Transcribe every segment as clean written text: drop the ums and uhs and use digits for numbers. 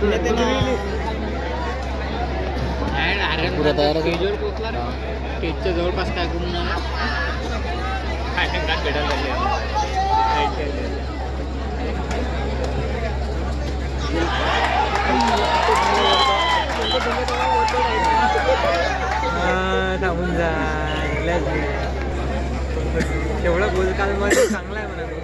पुरा तयार आहे. स्टेजच्या जवळपास काय करून आला काय भेटायला लागले. थांबून जा तेवढा गोलकाल मध्ये चांगला आहे म्हणा.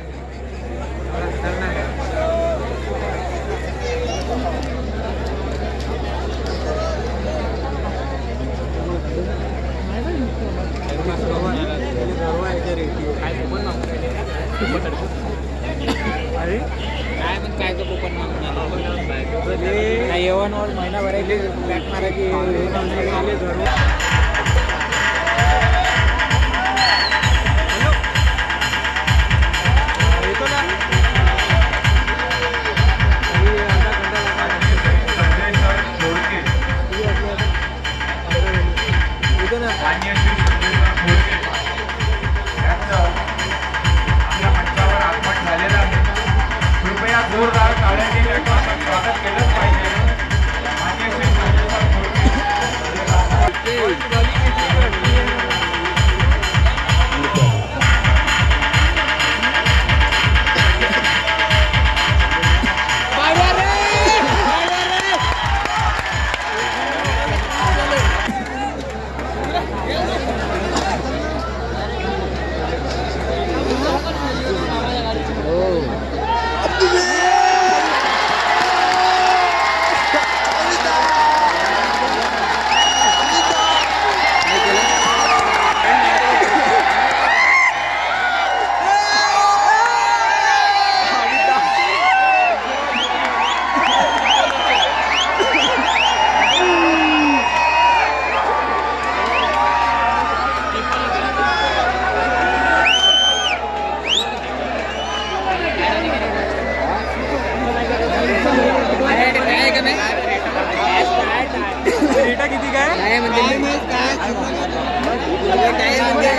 अरे काय मग काय तो कोकण मागून येवनवर महिना भरायचे बॅट मारायची येतो ना येतो ना कृपया जोरदार टाळ्यांनी स्वागत केलंच पाहिजे. किती काय